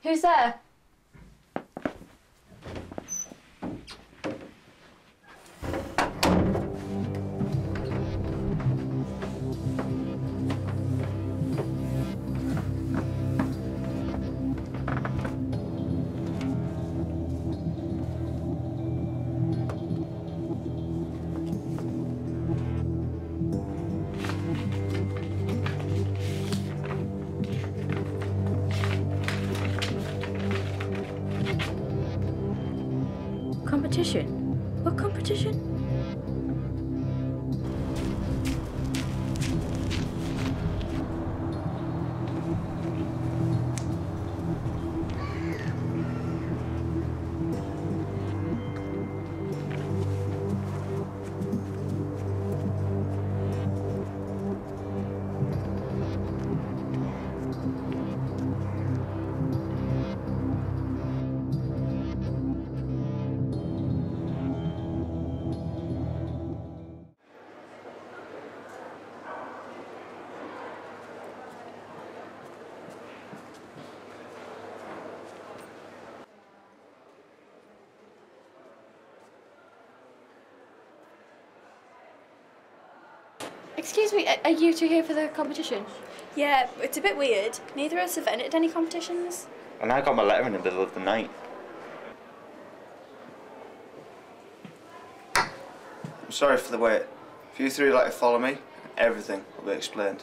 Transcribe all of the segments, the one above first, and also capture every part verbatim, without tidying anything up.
Who's there? Competition? What competition? Excuse me, are you two here for the competition? Yeah, it's a bit weird. Neither of us have entered any competitions. And I got my letter in the middle of the night. I'm sorry for the wait. If you three would like to follow me, everything will be explained.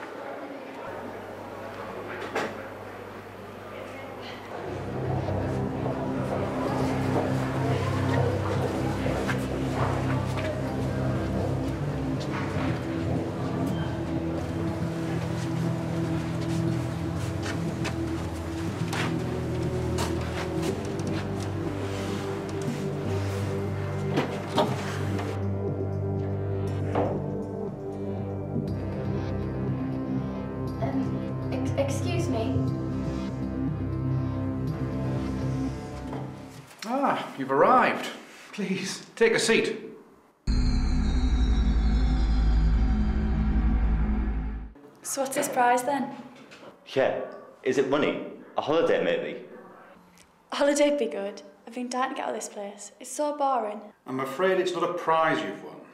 Excuse me. Ah, you've arrived. Please, take a seat. So what's this prize then? Yeah, is it money? A holiday maybe? A holiday'd be good. I've been dying to get out of this place. It's so boring. I'm afraid it's not a prize you've won.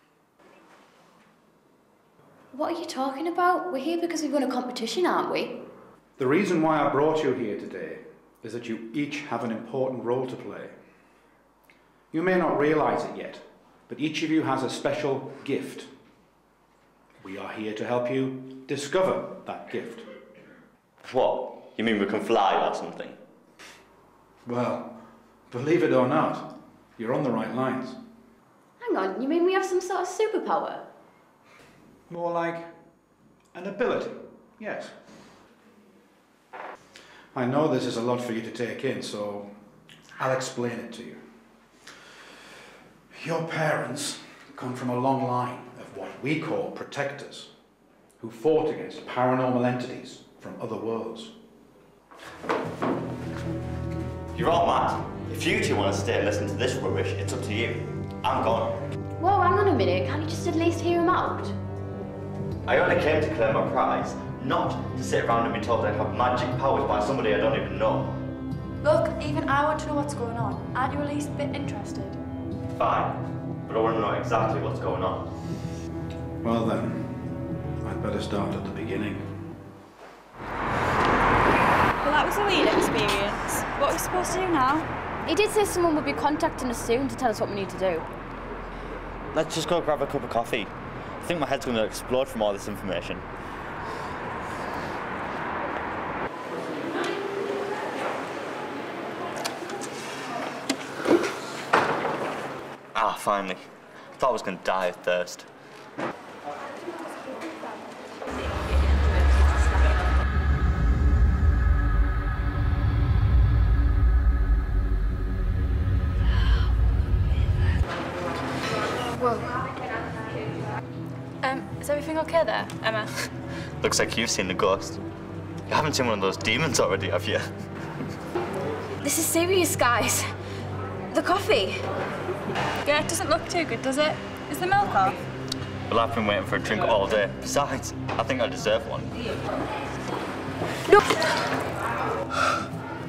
What are you talking about? We're here because we won a competition, aren't we? The reason why I brought you here today is that you each have an important role to play. You may not realise it yet, but each of you has a special gift. We are here to help you discover that gift. What? You mean we can fly or something? Well, believe it or not, you're on the right lines. Hang on, you mean we have some sort of superpower? More like an ability, yes. I know this is a lot for you to take in, so I'll explain it to you. Your parents come from a long line of what we call protectors, who fought against paranormal entities from other worlds. You're all mad. If you two want to stay and listen to this rubbish, it's up to you. I'm gone. Whoa, hang on a minute. Can't you just at least hear him out? I only came to claim my prize, not to sit around and be told I have magic powers by somebody I don't even know. Look, even I want to know what's going on. Aren't you at least a bit interested? Fine, but I want to know exactly what's going on. Well then, I'd better start at the beginning. Well, that was a weird experience. What are we supposed to do now? He did say someone would be contacting us soon to tell us what we need to do. Let's just go grab a cup of coffee. I think my head's going to explode from all this information. Ah, finally. I thought I was going to die of thirst. Whoa. Um, is everything okay there, Emma? Looks like you've seen the ghost. You haven't seen one of those demons already, have you? This is serious, guys. The coffee. Yeah, it doesn't look too good, does it? Is the milk off? Well, I've been waiting for a drink all day. Besides, I think I deserve one. No.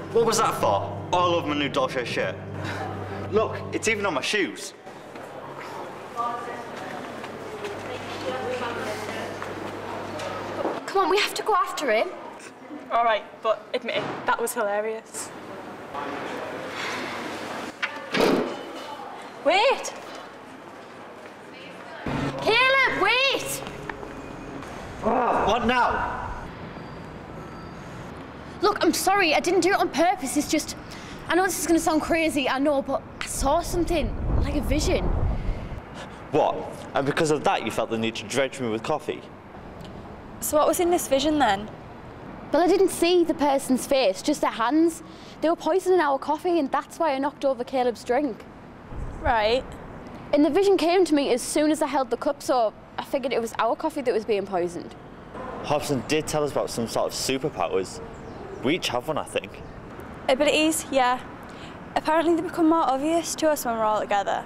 What was that for? Oh, I love my new Dolce shirt. Look, it's even on my shoes. Come on, we have to go after him. All right, but admit it, that was hilarious. Wait! Caleb, wait! What now? Look, I'm sorry, I didn't do it on purpose. It's just, I know this is going to sound crazy, I know, but I saw something, like a vision. What? And because of that, you felt the need to dredge me with coffee? So what was in this vision then? Well, I didn't see the person's face, just their hands. They were poisoning our coffee, and that's why I knocked over Caleb's drink. Right. And the vision came to me as soon as I held the cup, so I figured it was our coffee that was being poisoned. Hobson did tell us about some sort of superpowers. We each have one, I think. Abilities, yeah. Apparently they become more obvious to us when we're all together.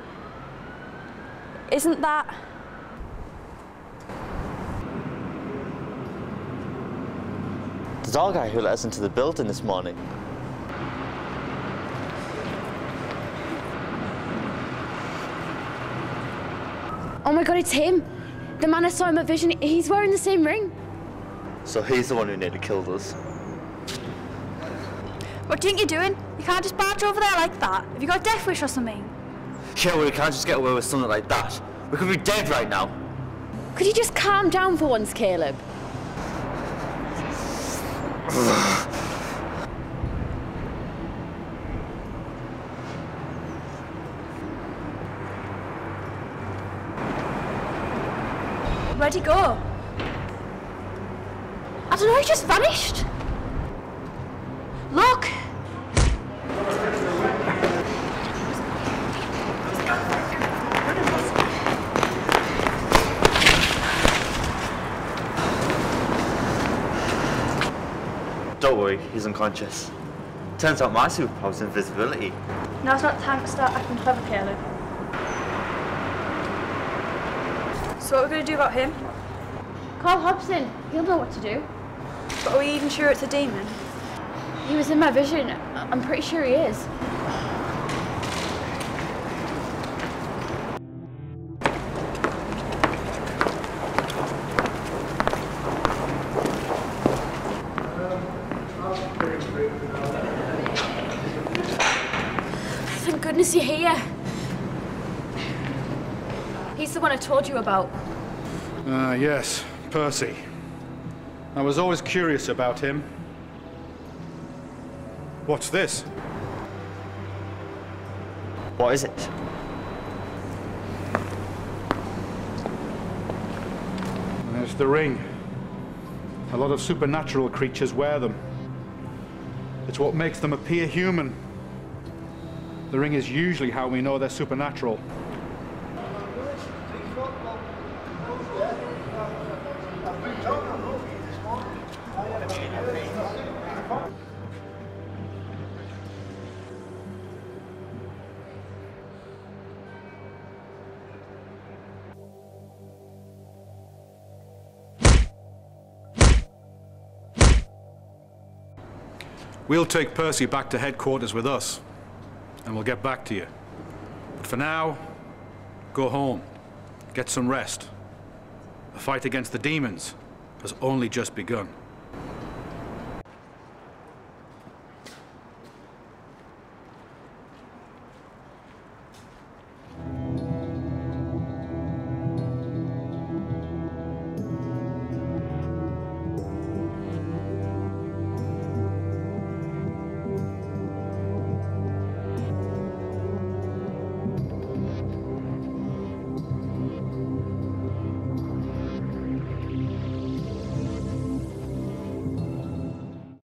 Isn't that... The doll guy who let us into the building this morning. Oh my God, it's him. The man I saw in my vision, he's wearing the same ring. So he's the one who nearly killed us. What do you think you're doing? You can't just barge over there like that. Have you got a death wish or something? Yeah, well, we can't just get away with something like that. We could be dead right now. Could you just calm down for once, Caleb? Where'd he go? I don't know, he just vanished. Look! Don't worry, he's unconscious. Turns out my superpower's invisibility. Now's not the time to start acting clever, Caleb. So what are we going to do about him? Call Hobson, he'll know what to do. But are we even sure it's a demon? He was in my vision. I- I'm pretty sure he is. Thank goodness you're here. He's the one I told you about. Ah, yes, Percy. I was always curious about him. What's this? What is it? There's the ring. A lot of supernatural creatures wear them. It's what makes them appear human. The ring is usually how we know they're supernatural. We'll take Percy back to headquarters with us, and we'll get back to you. But for now, go home, get some rest. The fight against the demons has only just begun.